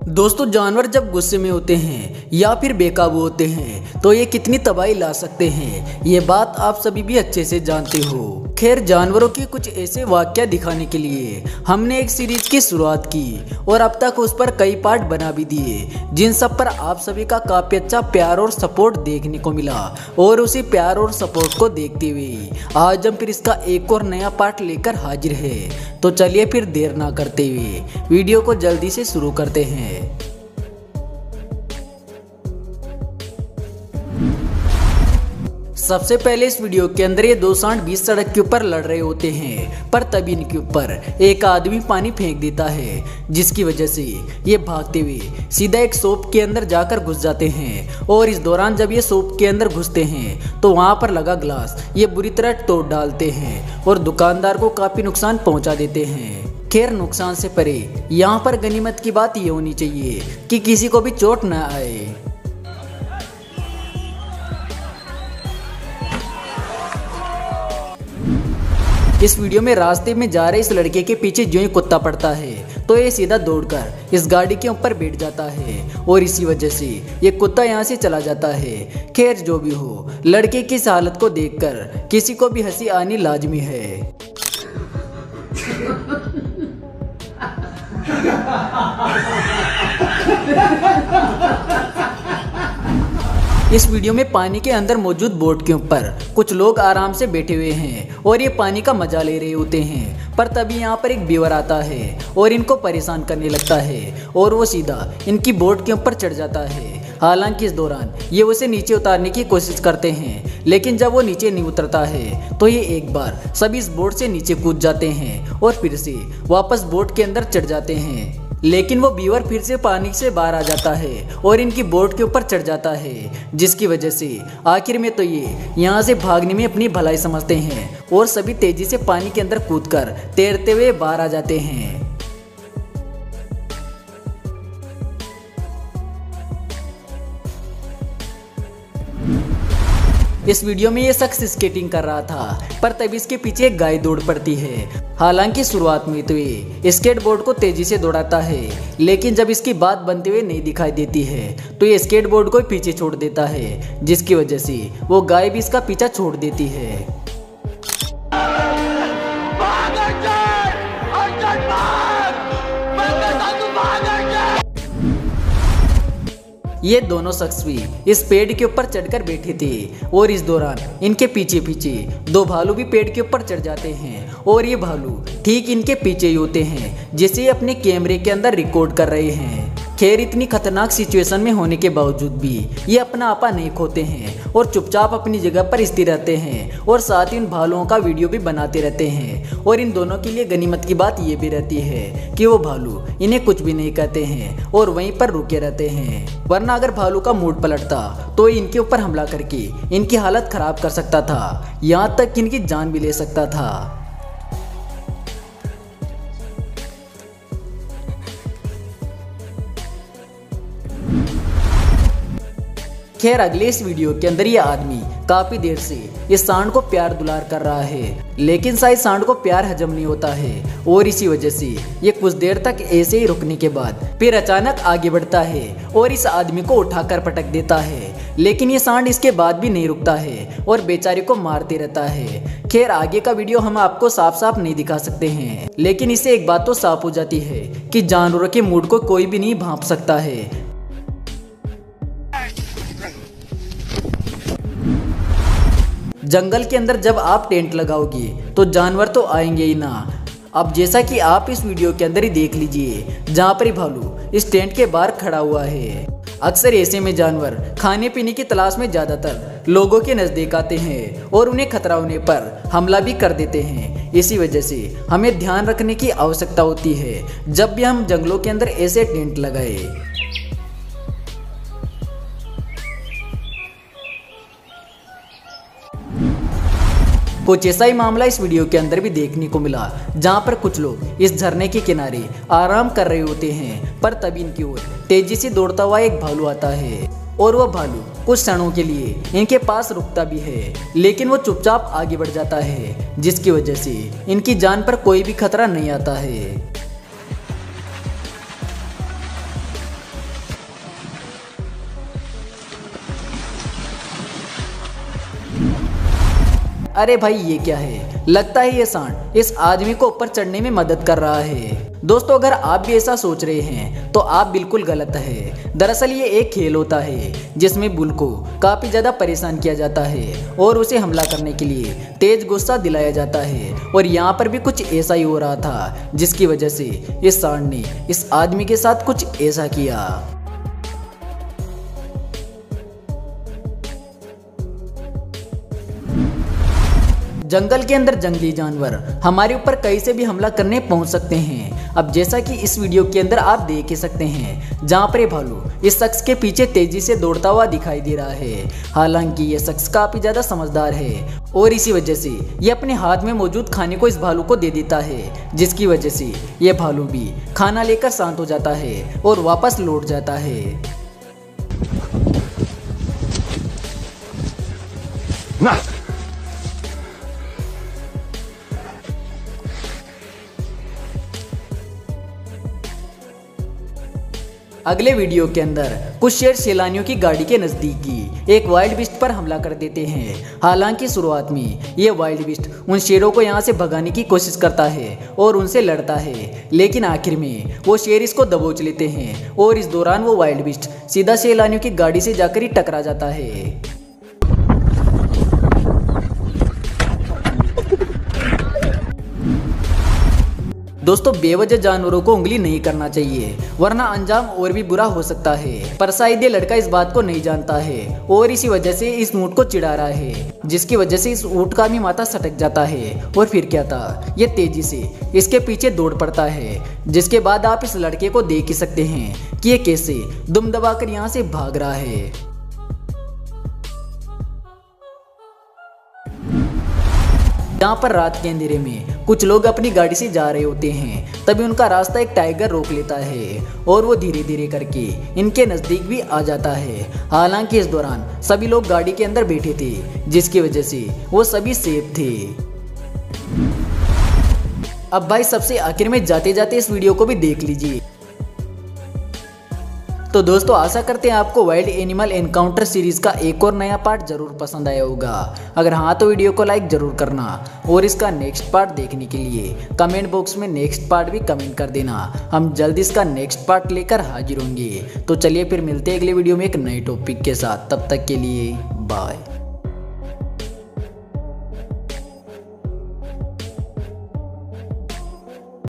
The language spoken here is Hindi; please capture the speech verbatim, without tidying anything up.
दोस्तों, जानवर जब गुस्से में होते हैं या फिर बेकाबू होते हैं तो ये कितनी तबाही ला सकते हैं, ये बात आप सभी भी अच्छे से जानते हो। खैर, जानवरों के कुछ ऐसे वाक़या दिखाने के लिए हमने एक सीरीज की शुरुआत की और अब तक उस पर कई पार्ट बना भी दिए, जिन सब पर आप सभी का काफ़ी अच्छा प्यार और सपोर्ट देखने को मिला। और उसी प्यार और सपोर्ट को देखते हुए आज हम फिर इसका एक और नया पार्ट लेकर हाजिर है। तो चलिए फिर देर ना करते हुए वीडियो को जल्दी से शुरू करते हैं। सबसे पहले इस वीडियो के अंदर ये दो सांड बीच सड़क के ऊपर लड़ रहे होते हैं, पर तभी इनके ऊपर एक आदमी पानी फेंक देता है, जिसकी वजह से ये भागते हुए सीधा एक शॉप के अंदर जाकर घुस जाते हैं। और इस दौरान जब ये शॉप के अंदर घुसते हैं तो वहाँ पर लगा ग्लास ये बुरी तरह तोड़ डालते हैं और दुकानदार को काफ़ी नुकसान पहुँचा देते हैं। खैर, नुकसान से परे यहाँ पर गनीमत की बात ये होनी चाहिए कि किसी को भी चोट न आए। इस वीडियो में रास्ते में जा रहे इस लड़के के पीछे जो ही कुत्ता पड़ता है तो ये सीधा दौड़कर इस गाड़ी के ऊपर बैठ जाता है और इसी वजह से ये कुत्ता यहाँ से चला जाता है। खैर, जो भी हो, लड़के की इस हालत को देखकर किसी को भी हंसी आनी लाजमी है। इस वीडियो में पानी के अंदर मौजूद बोट के ऊपर कुछ लोग आराम से बैठे हुए हैं और ये पानी का मजा ले रहे होते हैं, पर तभी यहाँ पर एक बीवर आता है और इनको परेशान करने लगता है और वो सीधा इनकी बोट के ऊपर चढ़ जाता है। हालांकि इस दौरान ये उसे नीचे उतारने की कोशिश करते हैं, लेकिन जब वो नीचे नहीं उतरता है तो ये एक बार सभी इस बोट से नीचे कूद जाते हैं और फिर से वापस बोट के अंदर चढ़ जाते हैं। लेकिन वो बीवर फिर से पानी से बाहर आ जाता है और इनकी बोट के ऊपर चढ़ जाता है, जिसकी वजह से आखिर में तो ये यहाँ से भागने में अपनी भलाई समझते हैं और सभी तेजी से पानी के अंदर कूदकर तैरते हुए बाहर आ जाते हैं। इस वीडियो में ये शख्स स्केटिंग कर रहा था, पर तभी इसके पीछे एक गाय दौड़ पड़ती है। हालांकि शुरुआत में तो ये स्केटबोर्ड को तेजी से दौड़ाता है, लेकिन जब इसकी बात बनते हुए नहीं दिखाई देती है तो ये स्केटबोर्ड को पीछे छोड़ देता है, जिसकी वजह से वो गाय भी इसका पीछा छोड़ देती है। ये दोनों शख्स भी इस पेड़ के ऊपर चढ़कर बैठे थे और इस दौरान इनके पीछे पीछे दो भालू भी पेड़ के ऊपर चढ़ जाते हैं और ये भालू ठीक इनके पीछे ही होते हैं, जिसे अपने कैमरे के अंदर रिकॉर्ड कर रहे हैं। खैर, इतनी खतरनाक सिचुएशन में होने के बावजूद भी ये अपना आपा नहीं खोते हैं और चुपचाप अपनी जगह पर स्थिर रहते हैं और साथ ही इन भालुओं का वीडियो भी बनाते रहते हैं। और इन दोनों के लिए गनीमत की बात ये भी रहती है कि वो भालू इन्हें कुछ भी नहीं कहते हैं और वहीं पर रुके रहते हैं, वरना अगर भालू का मूड पलटता तो इनके ऊपर हमला करके इनकी हालत खराब कर सकता था, यहाँ तक कि इनकी जान भी ले सकता था। खैर, अगले इस वीडियो के अंदर ये आदमी काफी देर से इस सांड को प्यार दुलार कर रहा है, लेकिन शायद सांड को प्यार हजम नहीं होता है और इसी वजह से ये कुछ देर तक ऐसे ही रुकने के बाद फिर अचानक आगे बढ़ता है और इस आदमी को उठाकर पटक देता है। लेकिन ये सांड इसके बाद भी नहीं रुकता है और बेचारे को मारते रहता है। खैर, आगे का वीडियो हम आपको साफ साफ नहीं दिखा सकते हैं, लेकिन इससे एक बात तो साफ हो जाती है कि जानवरों के मूड को कोई भी नहीं भांप सकता है। जंगल के अंदर जब आप टेंट लगाओगे तो जानवर तो आएंगे ही ना। अब जैसा कि आप इस वीडियो के अंदर ही देख लीजिए, जहाँ पर ही भालू इस टेंट के बाहर खड़ा हुआ है। अक्सर ऐसे में जानवर खाने पीने की तलाश में ज़्यादातर लोगों के नज़दीक आते हैं और उन्हें खतरा होने पर हमला भी कर देते हैं। इसी वजह से हमें ध्यान रखने की आवश्यकता होती है जब भी हम जंगलों के अंदर ऐसे टेंट लगाए। कुछ ऐसा ही मामला इस वीडियो के अंदर भी देखने को मिला, जहां पर कुछ लोग इस झरने के किनारे आराम कर रहे होते हैं, पर तभी इनकी ओर तेजी से दौड़ता हुआ एक भालू आता है और वह भालू कुछ क्षणों के लिए इनके पास रुकता भी है, लेकिन वो चुपचाप आगे बढ़ जाता है, जिसकी वजह से इनकी जान पर कोई भी खतरा नहीं आता है। अरे भाई ये क्या है, लगता है ये सांड इस आदमी को ऊपर चढ़ने में मदद कर रहा है। दोस्तों अगर आप भी ऐसा सोच रहे हैं तो आप बिल्कुल गलत है। दरअसल ये एक खेल होता है जिसमें बुल को काफ़ी ज़्यादा परेशान किया जाता है और उसे हमला करने के लिए तेज गुस्सा दिलाया जाता है। और यहाँ पर भी कुछ ऐसा ही हो रहा था जिसकी वजह से इस सांड ने इस आदमी के साथ कुछ ऐसा किया। जंगल के अंदर जंगली जानवर हमारे ऊपर कहीं से भी हमला करने पहुंच सकते हैं। अब जैसा कि इस वीडियो के अंदर आप देख ही सकते हैं जहां पर ये भालू इस शख्स के पीछे तेजी से दौड़ता हुआ दिखाई दे रहा है। हालांकि ये शख्स काफी ज्यादा समझदार है और इसी वजह से ये अपने हाथ में मौजूद खाने को इस भालू को दे देता है, जिसकी वजह से ये भालू भी खाना लेकर शांत हो जाता है और वापस लौट जाता है। ना। अगले वीडियो के अंदर कुछ शेर सैलानियों की गाड़ी के नजदीकी एक वाइल्ड बीस्ट पर हमला कर देते हैं। हालांकि शुरुआत में ये वाइल्ड बीस्ट उन शेरों को यहाँ से भगाने की कोशिश करता है और उनसे लड़ता है, लेकिन आखिर में वो शेर इसको दबोच लेते हैं और इस दौरान वो वाइल्ड बीस्ट सीधा सैलानियों की गाड़ी से जाकर ही टकरा जाता है। दोस्तों बेवजह जानवरों को उंगली नहीं करना चाहिए वरना अंजाम और भी बुरा हो सकता है, पर शायद ये लड़का इस बात को नहीं जानता है और इसी वजह से इस ऊंट को चिढ़ा रहा है, जिसकी वजह से इस ऊंट का भी माथा सटक जाता है। और फिर क्या था, ये तेजी से इसके पीछे दौड़ पड़ता है, जिसके बाद आप इस लड़के को देख ही सकते हैं कि ये कैसे दुम दबाकर यहाँ से भाग रहा है। यहाँ पर रात के अंधेरे में कुछ लोग अपनी गाड़ी से जा रहे होते हैं, तभी उनका रास्ता एक टाइगर रोक लेता है और वो धीरे धीरे करके इनके नज़दीक भी आ जाता है। हालांकि इस दौरान सभी लोग गाड़ी के अंदर बैठे थे, जिसकी वजह से वो सभी सेफ थे। अब भाई सबसे आखिर में जाते जाते इस वीडियो को भी देख लीजिए। तो दोस्तों आशा करते हैं आपको वाइल्ड एनिमल एनकाउंटर सीरीज का एक और नया पार्ट जरूर पसंद आया होगा। अगर हाँ तो वीडियो को लाइक जरूर करना और इसका नेक्स्ट पार्ट देखने के लिए कमेंट बॉक्स में नेक्स्ट पार्ट भी कमेंट कर देना। हम जल्द इसका नेक्स्ट पार्ट लेकर हाजिर होंगे। तो चलिए फिर मिलते हैं अगले वीडियो में एक नए टॉपिक के साथ, तब तक के लिए बाय।